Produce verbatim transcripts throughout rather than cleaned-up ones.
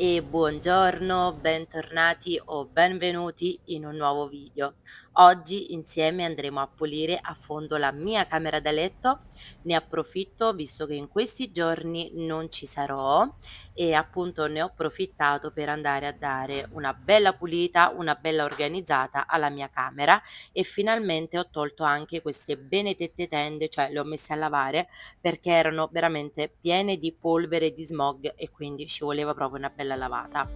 E buongiorno, bentornati o benvenuti in un nuovo video. Oggi insieme andremo a pulire a fondo la mia camera da letto. Ne approfitto visto che in questi giorni non ci sarò e appunto ne ho approfittato per andare a dare una bella pulita, una bella organizzata alla mia camera e finalmente ho tolto anche queste benedette tende, cioè le ho messe a lavare perché erano veramente piene di polvere, di smog e quindi ci voleva proprio una bella lavata.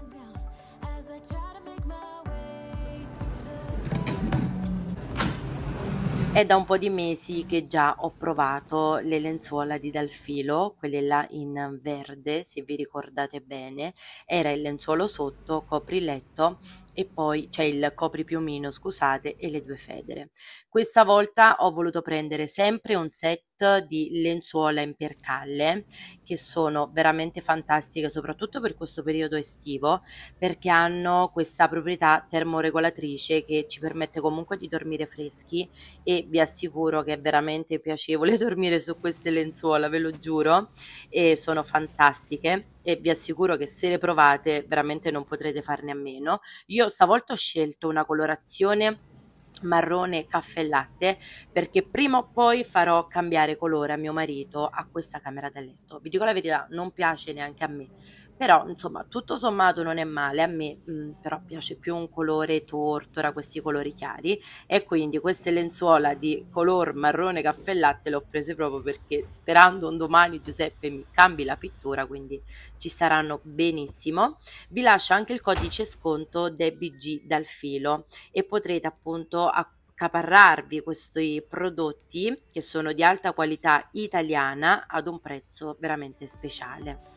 È da un po' di mesi che già ho provato le lenzuola di Dalfilo, quelle là in verde, se vi ricordate bene, era il lenzuolo sotto, copriletto e poi c'è il copripiumino, scusate, e le due federe. Questa volta ho voluto prendere sempre un set di lenzuola in percalle che sono veramente fantastiche, soprattutto per questo periodo estivo, perché hanno questa proprietà termoregolatrice che ci permette comunque di dormire freschi e vi assicuro che è veramente piacevole dormire su queste lenzuola, ve lo giuro, e sono fantastiche e vi assicuro che se le provate veramente non potrete farne a meno. Io stavolta ho scelto una colorazione marrone caffè latte perché prima o poi farò cambiare colore a mio marito a questa camera da letto. Vi dico la verità, non piace neanche a me, però insomma tutto sommato non è male a me, mh, però piace più un colore tortora, questi colori chiari e quindi queste lenzuola di color marrone caffè latte le ho prese proprio perché sperando un domani Giuseppe mi cambi la pittura, quindi ci saranno benissimo. Vi lascio anche il codice sconto Debbie G dal filo e potrete appunto accaparrarvi questi prodotti che sono di alta qualità italiana ad un prezzo veramente speciale.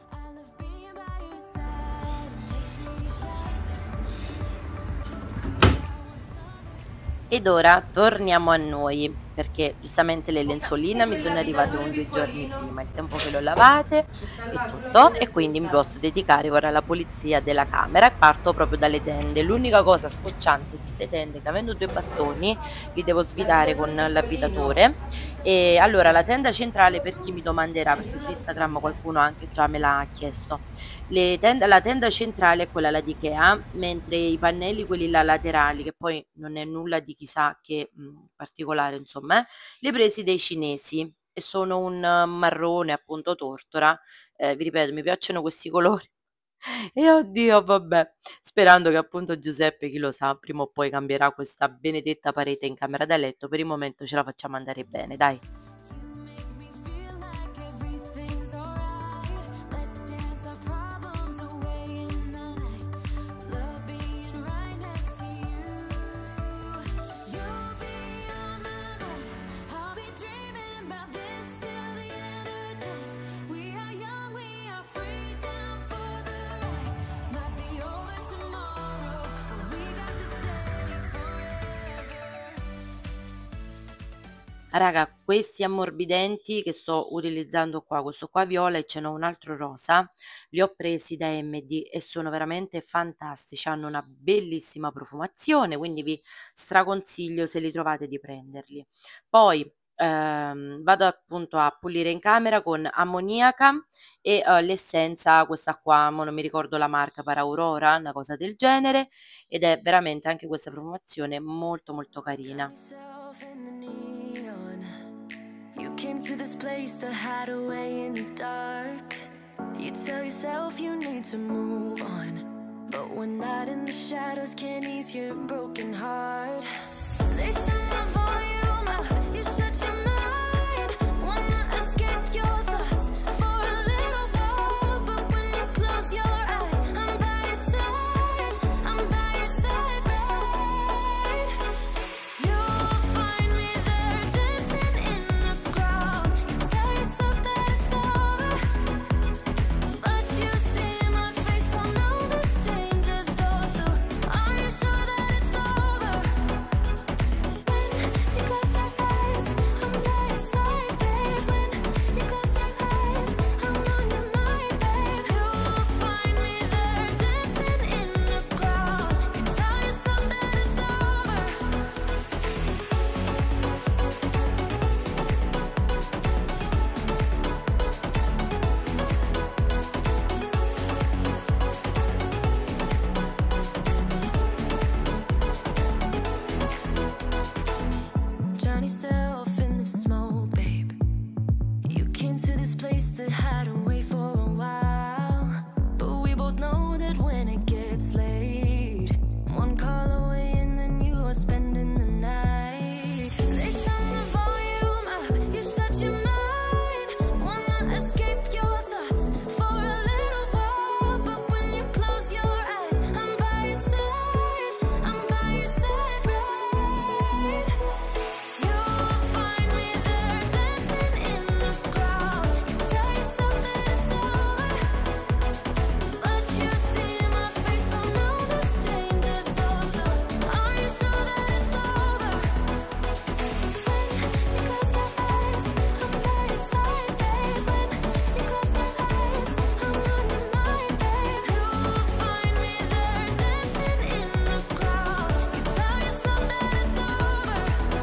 Ed ora torniamo a noi, perché giustamente le lenzuoline mi sono arrivate un due giorni prima, il tempo che le ho lavate e tutto, e quindi mi posso dedicare ora alla pulizia della camera e parto proprio dalle tende. L'unica cosa scocciante di queste tende è che avendo due bastoni li devo svitare con l'avvitatore. E allora la tenda centrale, per chi mi domanderà, perché su Instagram qualcuno anche già me l'ha chiesto, le tende, la tenda centrale è quella là di Ikea, mentre i pannelli, quelli là laterali, che poi non è nulla di chissà che mh, particolare, insomma, eh, li ho presi dei cinesi e sono un eh, marrone appunto tortora. Eh, vi ripeto, mi piacciono questi colori. E oddio, vabbè, sperando che appunto Giuseppe, chi lo sa, prima o poi cambierà questa benedetta parete in camera da letto. Per il momento ce la facciamo andare bene, dai. Raga, questi ammorbidenti che sto utilizzando qua, questo qua viola e ce n'ho un altro rosa, li ho presi da M D e sono veramente fantastici, hanno una bellissima profumazione, quindi vi straconsiglio se li trovate di prenderli. Poi ehm, vado appunto a pulire in camera con ammoniaca e eh, l'essenza, questa qua, mo non mi ricordo la marca, per Aurora, una cosa del genere, ed è veramente anche questa profumazione molto molto carina. You came to this place to hide away in the dark. You tell yourself you need to move on, but one night in the shadows can't ease your broken heart. They turn the volume up, you shut your mind. Wanna escape your thoughts for a little while, but when you close your eyes, I'm by your side, I'm by your side, right? You'll find me there dancing in the crowd. You tell yourself that it's over, but you see my face on all the strangers' doors. So are you sure that it's over? yourself in the smoke, babe. You came to this place to hide away for a while, but we both know that when it gets late, one call away and then you are spending the night. They turn the volume up, you shut your mind, wanna escape your thoughts for a little while, but when you close your eyes, I'm by your side, I'm by your side, right? You'll find me there dancing in the crowd. You tell yourself that it's over, but you see my face on all the strangers' doors. So are you sure that it's over? When you close your eyes, I'm by your side, babe. When you close your eyes, I'm on your mind, babe. You'll find me there dancing in the crowd. You tell yourself that it's over.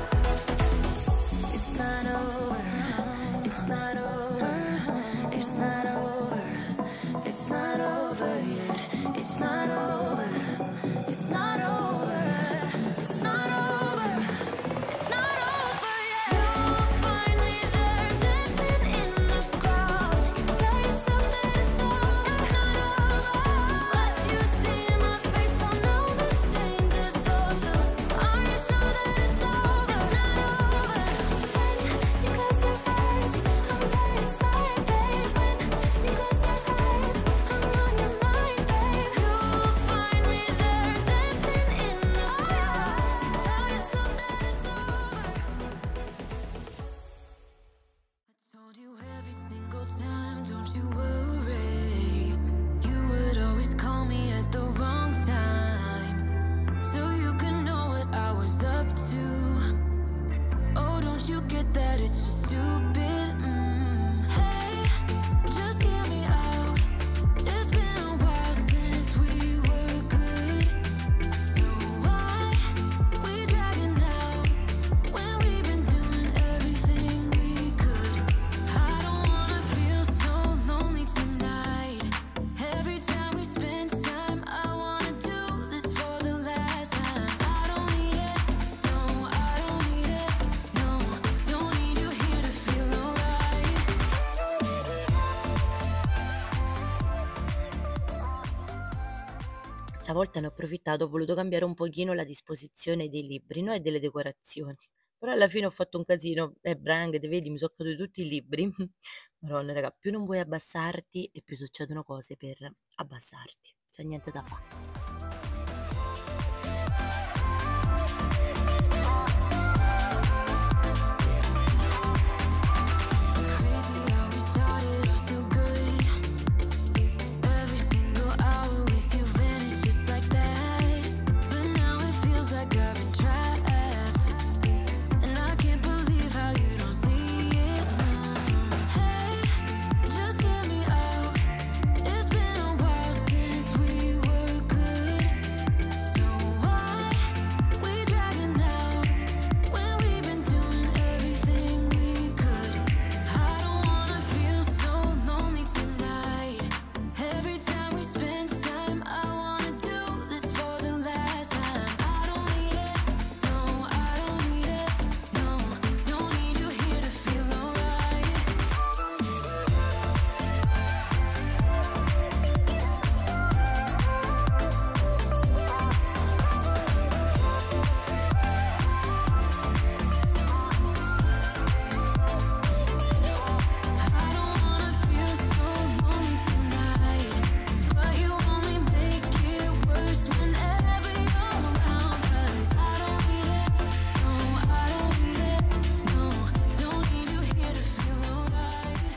It's not over. It's not over. It's not over. It's not over yet. It's not over. It's not over. It's not over. It's not over yet. You'll find me there dancing in the crowd. You tell yourself that it's over. It's not over. But you see my face on all the strangers' doors. So are you sure that it's over? It's not over. When you close your eyes, I'm by your side, babe. When you close your eyes, I'm on your mind, babe. You'll find me there dancing in the crowd. You tell yourself that it's over. I told you every single time, don't you worry. You would always call me at the wrong time, so you can know what I was up to. Oh, don't you get that it's just stupid? Mm. Hey, just hear me out. It's been a while since we were good, so why we dragging out when we've been doing everything we could? I don't wanna feel so lonely tonight. Every time we spend time, I wanna do this for the last time. I don't need it, no, I don't need it, no, don't need you here to feel alright. Stavolta ne ho approfittato, ho voluto cambiare un pochino la disposizione dei libri, no, e delle decorazioni. Però alla fine ho fatto un casino, e branghe, vedi, mi sono caduti tutti i libri. Madonna, raga, più non vuoi abbassarti e più succedono cose per abbassarti. C'è niente da fare. It's crazy how we started off so good. Every single hour with you vanished just like that. But now it feels like I've been trapped, and I can't believe how you don't see it now. Hey, just hear me out. It's been a while since we were good, so why we dragging out when we've been doing everything we could? I don't wanna feel so lonely tonight. Every time we spend time, I wanna do this for the last time. I don't need it, no, I don't need it, no, don't need you here to feel alright. I don't wanna feel so lonely tonight, but you only make it worse whenever you're around. 'Cause I don't need it, no, I don't need it, no, don't need you here to feel alright.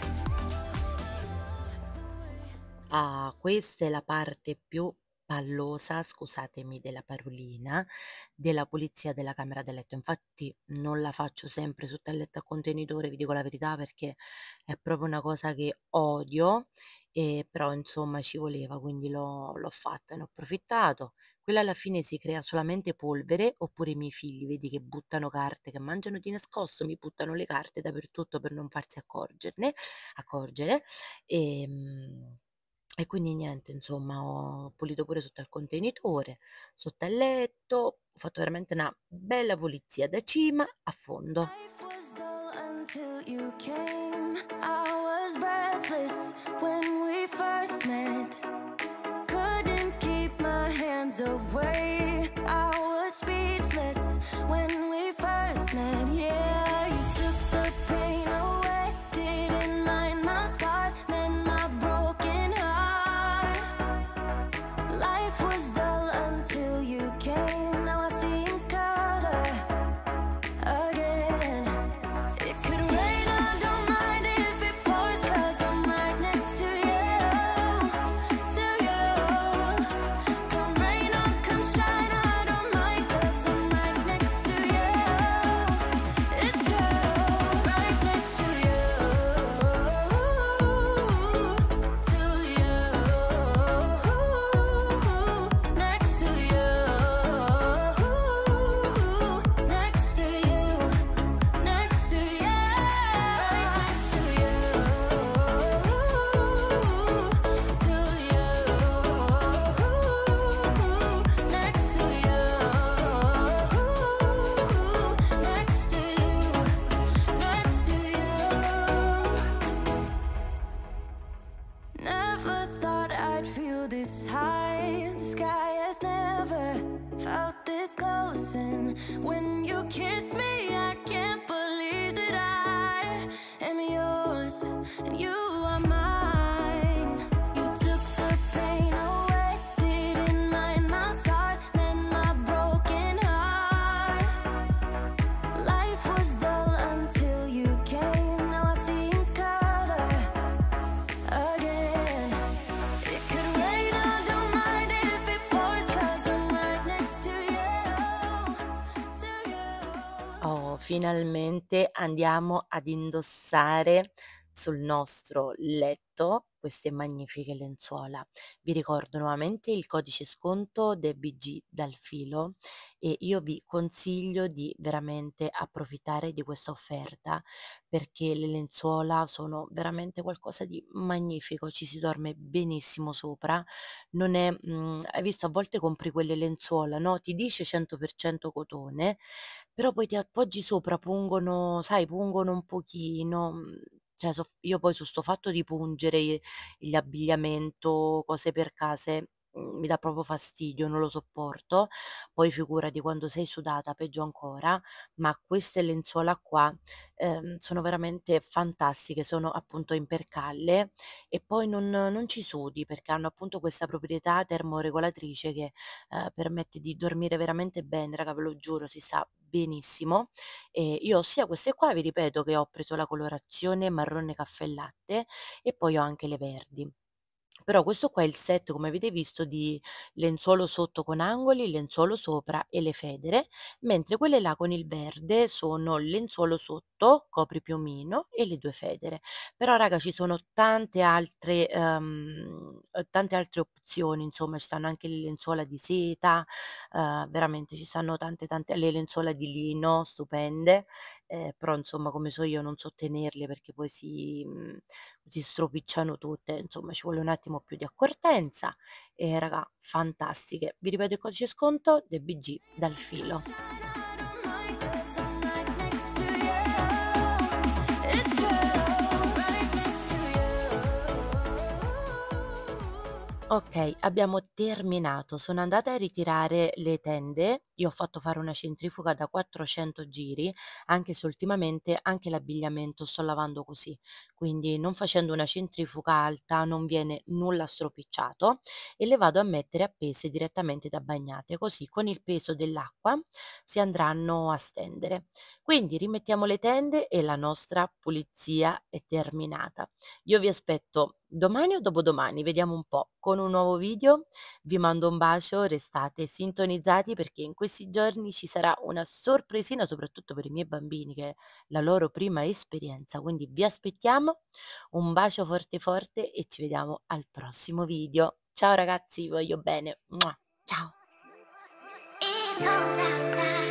Ah, questa è la parte più pallosa, scusatemi della parolina, della pulizia della camera da letto. Infatti non la faccio sempre sotto il letto a contenitore, vi dico la verità, perché è proprio una cosa che odio, e però insomma ci voleva, quindi l'ho l'ho fatta, ne ho approfittato. Quella alla fine si crea solamente polvere, oppure i miei figli, vedi che buttano carte, che mangiano di nascosto, mi buttano le carte dappertutto per non farsi accorgerne accorgere. Ehm E quindi niente, insomma, ho pulito pure sotto al contenitore, sotto al letto, ho fatto veramente una bella pulizia da cima a fondo. Life was dull until you came. I was breathless when we first met. Couldn't keep my hands away. I was speechless when we first met. Yeah, you took the pain away. Didn't mind my scars, mend my broken heart. Life was dull until you came. Now I see in color again. It could rain, I don't mind if it pours, 'cause I'm right next to you, to you. Come rain or come shine, I don't mind, 'cause I'm right next to you. It's you, right next to you, to you, next to you, next to you. Next to you, right next to you, to you, next to you, next to you, next to you. Never thought I'd feel this high. The sky has never felt this close, and when you kiss me, I can't believe that I am yours and you are mine. You took the pain away, didn't mind my scars, mend my broken heart. Life was dull until you came. Now I see in color again. It could rain, I don't mind if it pours, 'cause I'm right next to you, to you. Oh, finalmente andiamo ad indossare sul nostro letto queste magnifiche lenzuola. Vi ricordo nuovamente il codice sconto del B G dal filo e io vi consiglio di veramente approfittare di questa offerta perché le lenzuola sono veramente qualcosa di magnifico, ci si dorme benissimo sopra, non è, mhmm, hai visto a volte compri quelle lenzuola, no, ti dice cento per cento cotone, però poi ti appoggi sopra, pungono sai, pungono un pochino, mhmm, cioè so io poi su 'sto fatto di pungere i gli abbigliamento, cose per case, mhmm, mi dà proprio fastidio, non lo sopporto. Poi figurati quando sei sudata peggio ancora, ma queste lenzuola qua, ehm, sono veramente fantastiche, sono appunto in percalle e poi non non ci sudi perché hanno appunto questa proprietà termoregolatrice che, ehm, permette di dormire veramente bene, raga, ve lo giuro, si sta benissimo. Ehm, io ho sia queste qua, vi ripeto, che ho preso la colorazione marrone caffè e latte e poi ho anche le verdi. Però questo qua è il set, come avete visto, di lenzuolo sotto con angoli, lenzuolo sopra e le federe, mentre quelle là con il verde sono lenzuolo sotto, copripiumino e le due federe. Però raga ci sono tante altre, ehm, uhm, tante altre opzioni, insomma ci stanno anche le lenzuola di seta, uhm, veramente ci stanno tante, tante le lenzuola di lino stupende, ehm, però insomma come so io non so tenerle perché poi si mhmm, si stropicciano tutte, insomma ci vuole un attimo più di accortenza e raga fantastiche. Vi ripeto il codice sconto del B G dal filo. Okay, abbiamo terminato. Sono andata a ritirare le tende, io ho fatto fare una centrifuga da quattrocento giri, anche se ultimamente anche l'abbigliamento sto lavando così, quindi non facendo una centrifuga alta non viene nulla stropicciato e le vado a mettere appese direttamente da bagnate, così con il peso dell'acqua si andranno a stendere. Quindi rimettiamo le tende e la nostra pulizia è terminata. Io vi aspetto domani o dopodomani, vediamo un po', con un nuovo video. Vi mando un bacio, restate sintonizzati perché in questi giorni ci sarà una sorpresina, soprattutto per i miei bambini, che è la loro prima esperienza. Quindi vi aspettiamo, un bacio forte forte e ci vediamo al prossimo video. Ciao ragazzi, vi voglio bene. Mua. Ciao. It's cold outside.